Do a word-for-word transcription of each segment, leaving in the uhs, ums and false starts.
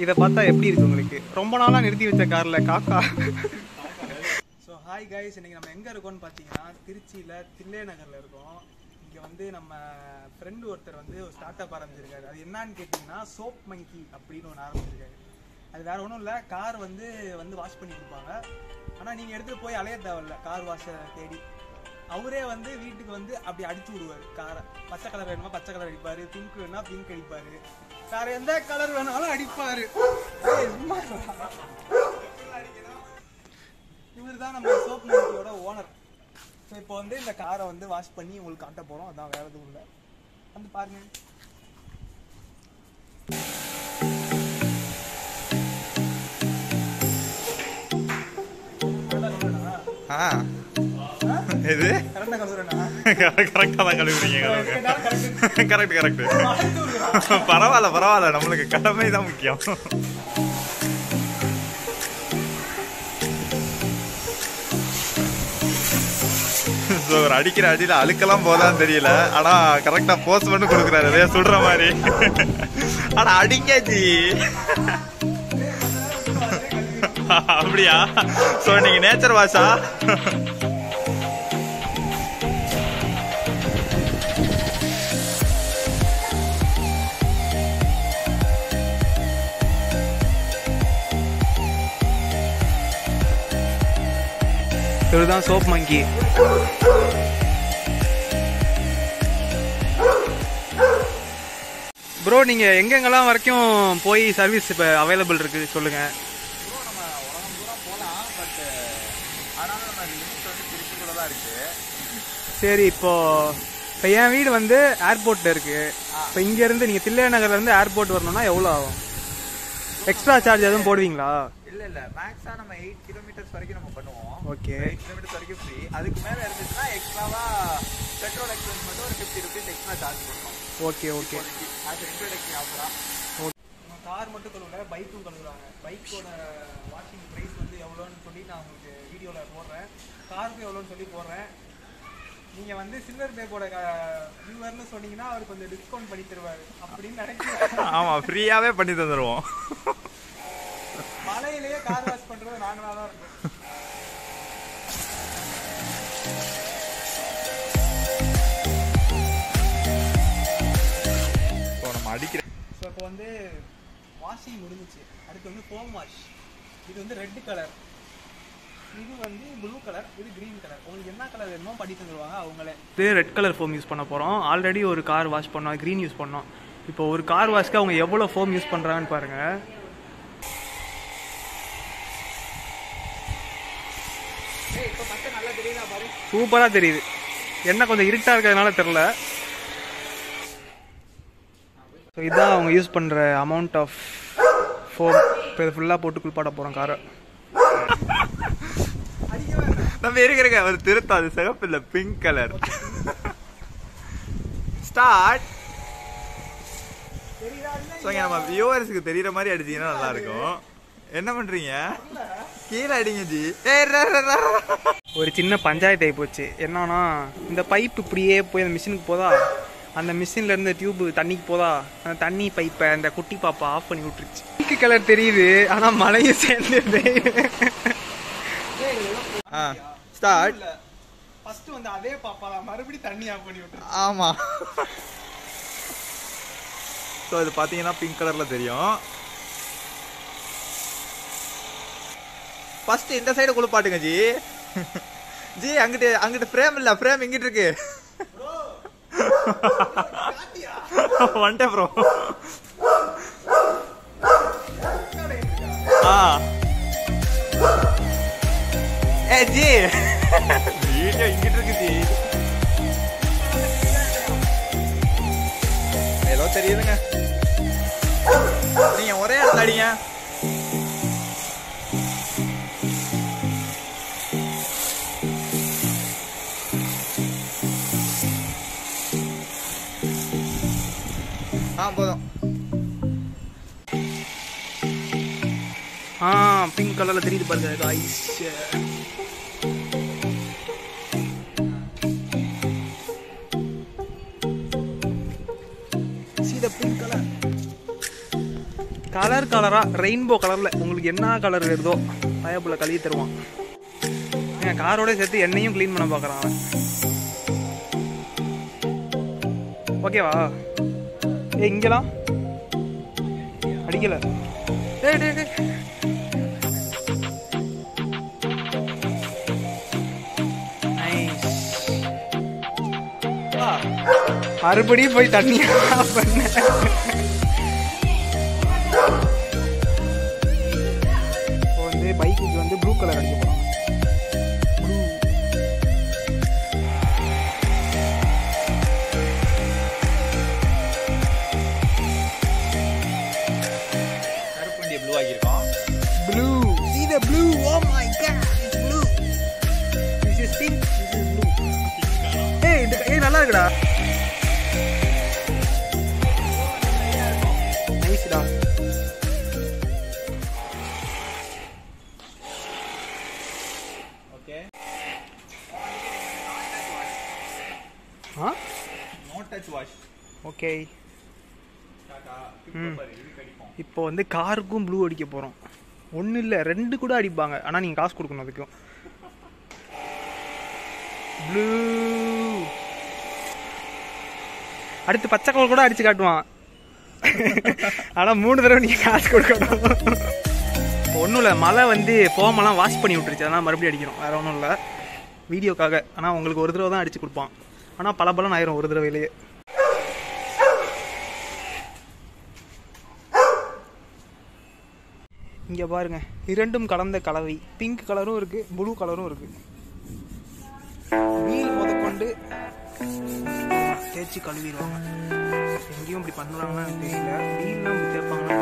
இதை பார்த்தா எப்படி இருக்கு உங்களுக்கு? ரொம்ப நாளாக நிறுத்தி வச்ச காரில் காக்கா. ஸோ ஹாய் கைஸ், இன்னைக்கு நம்ம எங்கே இருக்கோம்னு பார்த்தீங்கன்னா திருச்சியில் தில்லை நகரில் இருக்கோம். இங்கே வந்து நம்ம ஃப்ரெண்டு ஒருத்தர் வந்து ஒரு ஸ்டார்ட் அப் ஆரம்பிச்சிருக்காரு. அது என்னன்னு கேட்டிங்கன்னா சோப் மங்கி அப்படின்னு ஒன்று ஆரம்பிச்சிருக்காரு. அது வேறு ஒன்றும் இல்லை, கார் வந்து வந்து வாஷ் பண்ணி கொடுப்பாங்க. ஆனால் நீங்கள் எடுத்துகிட்டு போய் அலைய தேவையில்ல, கார் வாஷை தேடி அவரே வந்து வீட்டுக்கு வந்து அப்படி அடிச்சு விடுவார் காரை. பச்சை கலர் வேணுமா பச்சை கலர் அடிப்பார், பிங்க் வேணுமா பிங்க் அடிப்பார், வேற எந்த கலர் வேணாலும் அடிப்பார். இவர் தான் நம்ம சோப் மங்கியோட ஓனர். ஸோ இப்போ வந்து இந்த காரை வந்து வாஷ் பண்ணி உங்களுக்கு காட்ட போகிறோம். அதான் வேற எதுவும் இல்லை, வந்து பாருங்க. ஆ இது கரெக்டாக தான் கழுவுறீங்க. கரெக்ட் கரெக்ட் பரவாயில்ல பரவாயில்ல, நம்மளுக்கு கடமை தான் முக்கியம். ஸோ ஒரு அடிக்கிற அடியில் அழுக்கெல்லாம் போதான்னு தெரியல, ஆனால் கரெக்டாக போஸ்ட் பண்ணி கொடுக்குறாரு அதே சொல்கிற மாதிரி. ஆனால் அடிக்காச்சு அப்படியா? ஸோ நீங்க நேச்சர் வாஷா? இதுதான் சோப் மங்கி. ப்ரோ, நீங்க எங்கெங்கெல்லாம் வரைக்கும் போய் சர்வீஸ் இப்போ அவைலபிள் இருக்கு சொல்லுங்க. சரி, இப்போ இப்போ என் வீடு வந்து ஏர்போர்ட்ல இருக்கு. இப்போ இங்க இருந்து நீங்க தில்லை நகர்ல இருந்து ஏர்போர்ட் வரணும்னா எவ்வளோ ஆகும்? எக்ஸ்ட்ரா சார்ஜ் எதுவும் போடுவீங்களா? இல்ல இல்ல, மேக்ஸா நம்ம எயிட் கிலோமீட்டர்ஸ் வரைக்கும் நம்ம பண்ணுவோம். ஓகே, எயிட் கிலோமீட்டர்ஸ் வரைக்கும் ஃப்ரீ. அதுக்கு மேல இருந்துச்சுன்னா எக்ஸ்ட்ராவா பெட்ரோல் எக்ஸ்பென்ஸ் மட்டும் ஒரு ஃபிஃப்டி ருபீஸ் எக்ஸ்ட்ரா சார்ஜ் பண்ணுவோம். ஓகே ஓகே, அது இன்ட்ரோடக்ஷன் ஆஃபரா. ஓகே, கார் மட்டும் கழுவுல, பைக்கும் கழுவுறாங்க. பைக்கோட வாஷிங் ப்ரைஸ் வந்து எவ்வளோன்னு சொல்லி நான் உங்களுக்கு வீடியோவில் போடுறேன். காருக்கு எவ்வளோன்னு சொல்லி போடுறேன். நீங்கள் வந்து சில்வர் பேப்போட வியூவர்னு சொன்னீங்கன்னா அவர் கொஞ்சம் டிஸ்கவுண்ட் பண்ணி தருவார் அப்படின்னு நினைக்கிறேன். ஆமாம், ஃப்ரீயாகவே பண்ணி தந்துடுவோம். மலையிலேயே கார் வாஷ் பண்ணுறது நாங்களாக தான் இருக்கோம். ஸோ நம்ம அடிக்கிறேன். ஸோ இப்போ வந்து வாஷிங் முடிஞ்சிச்சு. அடுத்து வந்து ஃபோம் வாஷ். இது வந்து ரெட் கலர், இது வந்து ப்ளூ கலர், இது கிரீன் கலர். உங்களுக்கு என்ன கலர் வேணுமோ பண்ணி தந்துடுவாங்க அவங்களே. இது ரெட் கலர் ஃபோம் யூஸ் பண்ண போகிறோம். ஆல்ரெடி ஒரு கார் வாஷ் பண்ணோம், க்ரீன் யூஸ் பண்ணோம். இப்போ ஒரு கார் வாஷ்க்கு அவங்க எவ்வளோ ஃபோம் யூஸ் பண்ணுறாங்கன்னு பாருங்கள். சூப்பராக தெரியுது. என்ன கொஞ்சம் இருட்டாக இருக்கிறதுனால தெரில. ஸோ இதுதான் அவங்க யூஸ் பண்ணுற அமௌண்ட் ஆஃப் ஃபோம். இப்போ இது ஃபுல்லாக போட்டு குளிப்பாட்ட போகிறோம் காரை. நம்ம இருக்கிற ஒரு திருத்தம், அது சிகப்பு இல்லை, பிங்க் கலர். ஸ்டார்ட். நம்ம வியூவர்ஸுக்கு தெரியற மாதிரி அடிச்சீங்கன்னா நல்லா இருக்கும். என்ன பண்றீங்க? கீழே அடிங்க ஜி. ஒரு சின்ன பஞ்சாயத்து ஆகி போச்சு. என்னன்னா, இந்த பைப் இப்படியே போய் அந்த மிஷினுக்கு போதா, அந்த மிஷின்ல இருந்து டியூப் தண்ணிக்கு போதா, அந்த தண்ணி பைப்பை அந்த குட்டி பாப்பா ஆஃப் பண்ணி விட்டுருச்சு. பிங்க் கலர் தெரியுது, ஆனா மழையும் சேர்ந்து. ஸ்டார்ட். ஃபர்ஸ்ட் வந்து அதே பாப்பா மறுபடியும் தண்ணி ஆஃப் பண்ணி விட்டுருச்சு. ஆமா. ஸோ இது பார்த்தீங்கன்னா பிங்க் கலர்ல தெரியும். ஃபர்ஸ்ட் இந்த சைடு குளிப்பாட்டுங்க ஜி. ஜி அங்கிட்டு அங்கிட்டு ஃப்ரேம் இல்ல, ஃப்ரேம் இங்கிட்டு இருக்கு. வந்துட்டேன் ப்ரோ. ஆ ஏ ஜி, வீடியோ இங்கிட்டு இருக்கு ஜி. ஏதோ தெரியுதுங்க. நீங்க ஒரே இடத்துல அடிங்க. ஆ போதும். ஆ பிங்க் கலர்ல தெரியுது பாருங்க guys. See the pink color. Colour கலராக ரெயின்போ கலரில் உங்களுக்கு என்ன கலர் வருதோ பயப்புல கழுவி தருவான். என் காரோட சேர்த்து என்னையும் க்ளீன் பண்ண பார்க்குறான் அவன். ஓகேவா? ஏ இங்கெல்லாம் அடிக்கல. டே டே டே மறுபடியும் போய் தண்ணி பண்ண. இப்போ வந்து பைக்குக்கு வந்து ப்ளூ கலர் அடிக்க போகிறோம். ப்ளூ ஆகியிருக்கோம். Blue. See the blue. Oh my god, it's blue. This is pink. This is blue. ஏய் இந்த ஏய் நல்லா இருக்குடா. நைஸ்டா. ஓகே. ஆ? No touch wash. ஓகே. டாடா. இப்போ வந்து காருக்கும் ப்ளூ அடிக்க போகிறோம். ஒன்றும் இல்லை, ரெண்டு கூட அடிப்பாங்க. ஆனால் நீங்கள் காசு கொடுக்கணும் அதுக்கும். ப்ளூ. அடுத்து பச்சை கலர் கூட அடித்து காட்டுவான். ஆனால் மூணு தடவை நீங்கள் காசு கொடுக்கணும். ஒன்றும் இல்லை, மழை வந்து ஃபோமெல்லாம் வாஷ் பண்ணி விட்டுருச்சு. அதனால் மறுபடியும் அடிக்கணும். வேறு ஒன்றும் இல்லை, வீடியோக்காக. ஆனால் உங்களுக்கு ஒரு தடவை தான் அடித்து கொடுப்பான். ஆனால் பல பலன் ஆயிரும் ஒரு தடவையிலேயே. இங்கே பாருங்க, இரண்டும் கலந்த கலவை. பிங்க் கலரும் இருக்கு, ப்ளூ கலரும் இருக்கு. வீல் முதற்கொண்டு தேய்ச்சி கழுவிடுவாங்க. எங்கேயும் இப்படி பண்ணுறாங்கன்னா எனக்கு தெரியல. வீல்லாம் இப்படி தேய்ப்பாங்கன்னா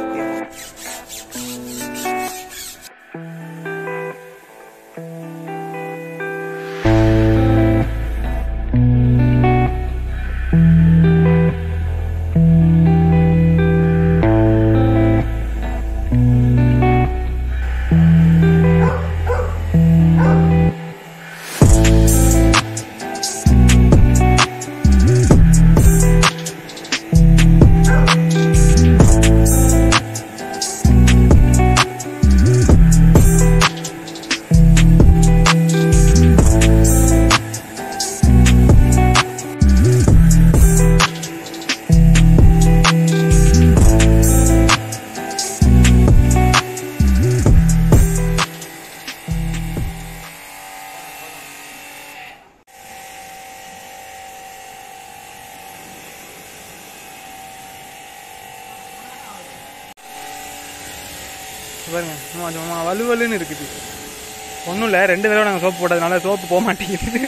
பாருங்க, சும்மா வலுவலுன்னு இருக்குது. ஒன்றும் இல்லை, ரெண்டு தடவை நாங்கள் சோப்பு போட்டதுனால சோப்பு போக மாட்டேங்குது.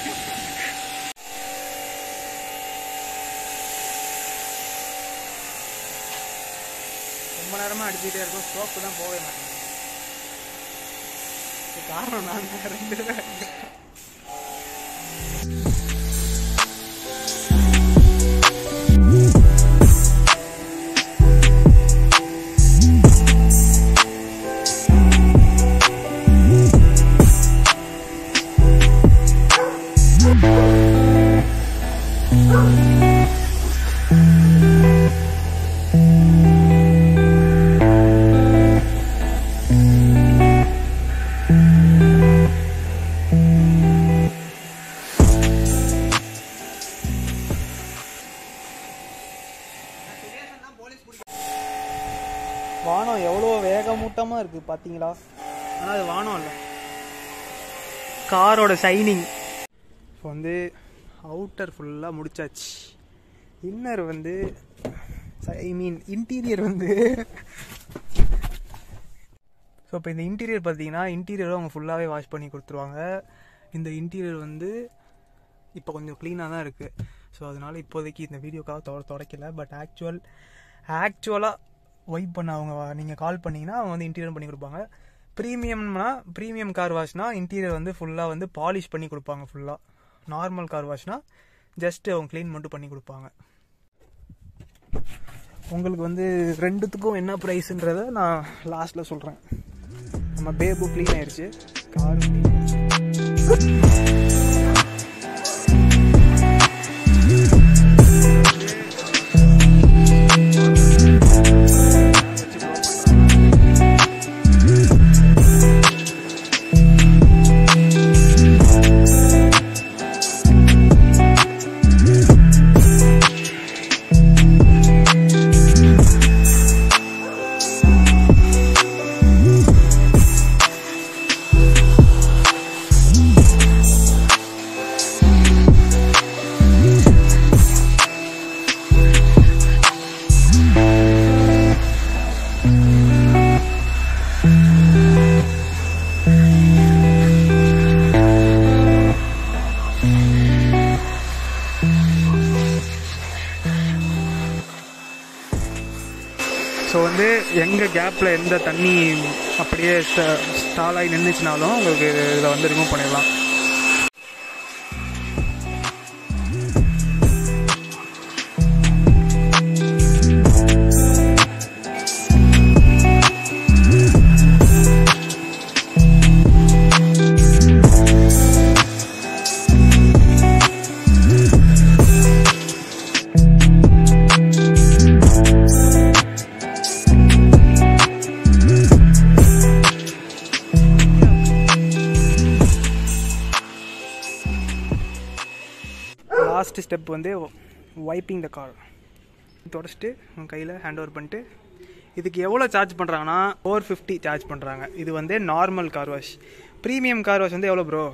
ரொம்ப நேரமாக அடிச்சுக்கிட்டே இருக்கும், சோப்பு தான் போகவே மாட்டேங்குது. காரணம் நான் ரெண்டு தடவை வானம் எவ்வளோ வேகமூட்டமாக இருக்குது பார்த்தீங்களா? ஆனால் அது வானம் இல்லை, காரோட ஷைனிங். இப்போ வந்து அவுட்டர் ஃபுல்லாக முடிச்சாச்சு. இன்னர் வந்து ஐ மீன் இன்டீரியர் வந்து ஸோ இப்போ இந்த இன்டீரியர் பார்த்தீங்கன்னா இன்டீரியரும் அவங்க ஃபுல்லாகவே வாஷ் பண்ணி கொடுத்துருவாங்க. இந்த இன்டீரியர் வந்து இப்போ கொஞ்சம் க்ளீனாக தான் இருக்குது. ஸோ அதனால் இப்போதைக்கு இந்த வீடியோக்காக தொ தொடக்கல பட் ஆக்சுவல் ஆக்சுவலாக வைப் பண்ண அவங்க நீங்கள் கால் பண்ணிங்கன்னா அவங்க வந்து இன்டீரியர் பண்ணி கொடுப்பாங்க. ப்ரீமியம்னா ப்ரீமியம் கார் வாஷ்னா இன்டீரியர் வந்து ஃபுல்லாக வந்து பாலிஷ் பண்ணி கொடுப்பாங்க. ஃபுல்லாக நார்மல் கார் வாஷ்னா ஜஸ்ட்டு அவங்க க்ளீன் மட்டும் பண்ணி கொடுப்பாங்க. உங்களுக்கு வந்து ரெண்டுத்துக்கும் என்ன ப்ரைஸுன்றதை நான் லாஸ்ட்டில் சொல்கிறேன். நம்ம பேபு க்ளீன் ஆயிடுச்சு, காரும் க்ளீன் ஆயிடுச்சு. எங்கே கேப்பில் எந்த தண்ணி அப்படியே ஸ்டால் ஆகி நின்றுச்சுனாலும் உங்களுக்கு இதை வந்து ரிமூவ் பண்ணிடலாம். லாஸ்ட் ஸ்டெப் வந்து வைப்பிங் த கார். தொடச்சிட்டு உங்கள் கையில் ஹேண்ட் ஓவர் பண்ணிட்டு இதுக்கு எவ்வளோ சார்ஜ் பண்ணுறாங்கன்னா ஃபோர் ஃபிஃப்டி சார்ஜ் பண்ணுறாங்க. இது வந்து normal car wash. Premium car wash வந்து எவ்வளோ ப்ரோ?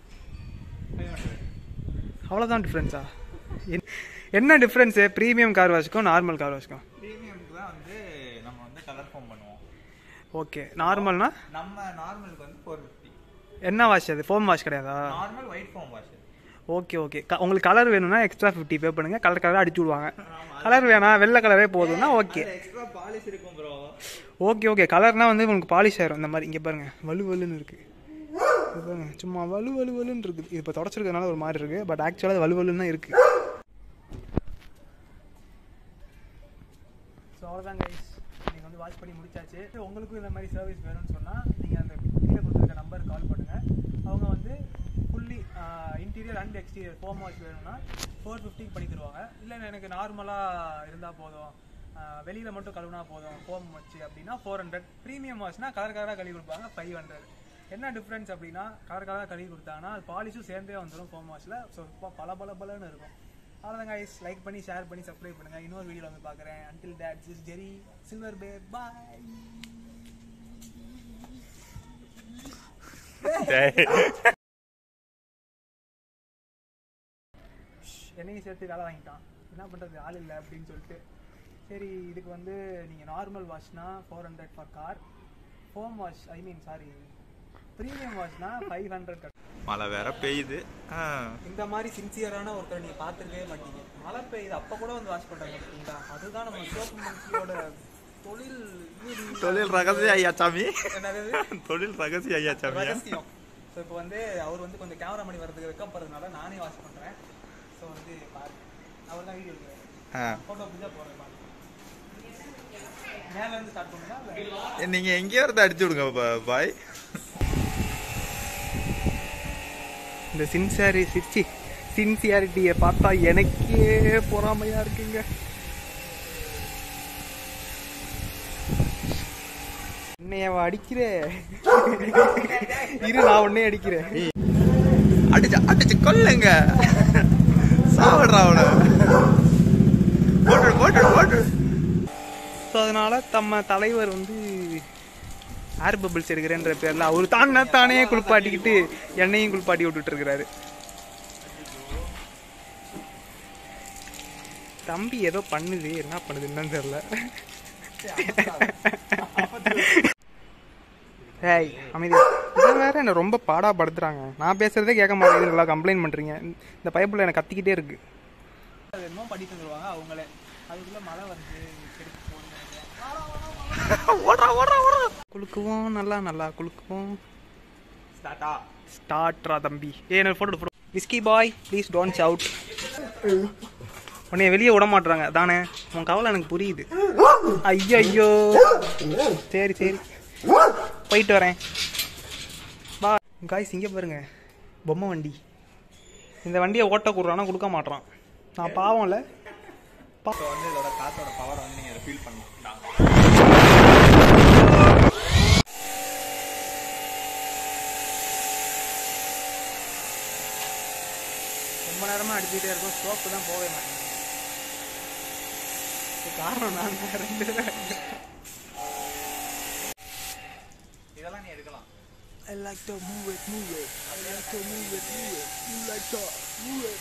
அவ்வளோதான் டிஃப்ரென்ஸா? என்ன டிஃப்ரென்ஸு ப்ரீமியம் கார் வாஷ்க்கும் நார்மல் கார் வாஷ்க்கும்? ப்ரீமியம்க்கு தான் வந்து நம்ம வந்து கலர் ஃபார்ம் பண்ணுவோம். ஓகே. நார்மல்னா நம்ம நார்மலுக்கு வந்து ஃபோர் ஃபிஃப்டி. என்ன வாஷ் அது? ஃபோம் வாஷ் கிடையாதா? Normal white foam wash. Okay okay. உங்களுக்கு கலர் வேணும்னா எக்ஸ்ட்ரா ஃபிஃப்டி பே பண்ணுங்கள். கலர் கலராக அடிச்சு விடுவாங்க. கலர் வேணாம் வெள்ளை கலரே போதும்னா ஓகே. எக்ஸ்ட்ரா பாலிஷ் இருக்கும் ப்ரோ. Okay okay. கலர்னால் வந்து உங்களுக்கு பாலிஷ் ஆயிரும். இந்த மாதிரி இங்கே பாருங்கள் வலு வலுன்னு இருக்குது. இது பாருங்க சும்மா வலு வலு வலுன்னு இருக்குது. இது இப்போ தொடச்சிருக்கிறதுனால ஒரு மாதிரி இருக்குது. பட் ஆக்சுவலாக அது வலு வலுன்னு தான் இருக்குது. ஸோ அவ்வளோதான் கைஸ், நீங்கள் வந்து வாட்ச் பண்ணி முடிச்சாச்சு. உங்களுக்கும் இந்த மாதிரி சர்வீஸ் வேணும்னு சொன்னால் நீங்கள் அந்த கீழே கொடுத்துருக்க நம்பருக்கு கால் பண்ணுங்கள். அவங்க வந்து fully interior and exterior foam wash வேணும்னா ஃபோர் ஃபிஃப்டிக்கு பண்ணி தருவாங்க. இல்லை எனக்கு நார்மலாக இருந்தால் போதும், வெளியில் மட்டும் கழுவுனா போதும் ஃபோம் வச்சு அப்படின்னா ஃபோர் ஹண்ட்ரட். ப்ரீமியம் வாஷ்னா கலர் கலராக கழுவி கொடுப்பாங்க ஃபைவ் ஹண்ட்ரட். என்ன டிஃப்ரென்ஸ் அப்படின்னா கலர் கலராக கழுவி கொடுத்தாங்கன்னா அது பாலிஷும் சேர்ந்தே வந்துடும் ஃபோம் வாஷில். ஸோ இப்போ பல பல பலன்னு இருக்கும். அவ்வளோதான் கைஸ், லைக் பண்ணி ஷேர் பண்ணி சப்ஸ்கிரைப் பண்ணுங்கள். இன்னொரு வீடியோவில் வந்து பார்க்குறேன். Until that this Jerry Silverbabe bye. என்னையும் சேர்த்து வேலை வாங்கிட்டான். என்ன பண்ணுறது, ஆள் இல்லை அப்படின்னு சொல்லிட்டு. சரி, இதுக்கு வந்து நீங்கள் நார்மல் வாஷ்னா four hundred for car, foam wash I mean sorry premium வாஷ்னா ஃபைவ் ஹண்ட்ரட் கட். மழை வேற பெய்யுது. இந்த மாதிரி சின்சியரான ஒருத்தர் நீங்கள் பார்த்துருக்கவே மாட்டீங்க. மழை பெய்யுது அப்போ கூட வந்து வாஷ் பண்ணுறாங்க பார்த்தீங்களா? அதுதான் நம்ம சோப்பு மனுஷியோட தொழில். தொழில் ரகசியம் ஐயா சாமி. என்னது தொழில் ரகசியம் ஐயா சாமி ரகசியம். ஸோ இப்போ வந்து அவர் வந்து கொஞ்சம் கேமரா மணி வரதுக்கு வைக்கப்படுறதுனால நானே வாஷ் பண்ணுறேன். ஸோ வந்து பாருங்க, அவர் தான் வீடியோ எடுக்கிறேன். ஃபோட்டோ பிடிச்சா போகிறேன். மேலே இருந்து ஸ்டார்ட் பண்ணுங்க. நீங்க எங்கேயோ இருந்து அடிச்சு விடுங்க பாய். இந்த சின்சியாரி சிரிச்சி சின்சியாரிட்டியை பார்த்தா எனக்கே பொறாமையா இருக்குங்க. என்னையவ அடிக்கிற இரு, நான் உன்னே அடிக்கிறேன். அடிச்சு அடிச்சு கொல்லுங்க, சாவடுறா அவனை. போட்டு போட்டு போட்டு. ஸோ அதனால நம்ம தலைவர் வந்து ஏர் பபிள்ஸ் எடுக்கிறேன்ற பேரில் அவர் தானே தானே குளிப்பாட்டிக்கிட்டு எண்ணெயும் குளிப்பாட்டி விட்டுட்டு இருக்கிறாரு. தம்பி ஏதோ பண்ணுது, என்ன பண்ணுது என்னன்னு தெரியல. ஏய் அமைதி. இதை வேற என்ன ரொம்ப பாடா படுத்துறாங்க. நான் பேசுறதே கேட்க மாட்டேங்குது, நல்லா கம்ப்ளைண்ட் பண்றீங்க. இந்த பைப்பில் எனக்கு கத்திக்கிட்டே இருக்கு. என்னமோ படிக்க சொல்லுவாங்க அவங்களே. அதுக்குள்ள மழை வந்து குளுக்குவோம், நல்லா நல்லா குளுக்குவோம். ஸ்டார்ட்டா ஸ்டார்ட்ரா தம்பி. ஏ என்ன photo photo whisky boy please don't shout. உன்னைய வெளியே விட மாட்டுறாங்க தானே, உன் கவலை எனக்கு புரியுது. ஐயோ ஐயோ, சரி சரி போயிட்டு வரேன். பா காய்ஸ், இங்கே பாருங்க பொம்மை வண்டி. இந்த வண்டியை ஓட்ட கொடுறானா கொடுக்க மாட்டான். நான் பாவம் இல்லை. வந்து இதோட காத்தோட பவர் வந்து நீங்க ஃபீல் பண்ணலாம். ரொம்ப நேரமா அடிச்சுட்டே இருக்கும், ஸ்டோப்பு தான் போகவே மாட்டேங்குது. காரணம் நான் ரெண்டு இதெல்லாம் நீ எடுக்கலாம். I like to move it, move it. I like to move it, move it. You like to move it.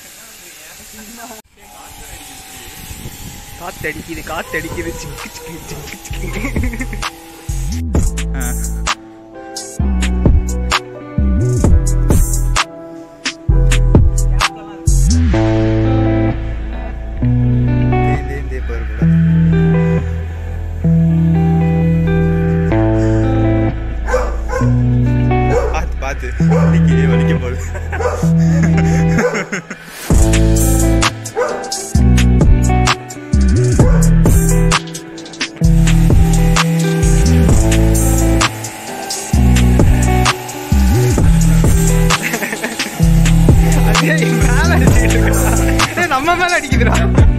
காத்து அடிக்குது, காத்து அடிக்குது. சிக்கு சிக்கு சிக்கு சிக்கு. தே தே பர்படா. வலிக்கு வலிக்க போகுது. நம்ம மேல அடிக்குதுடா.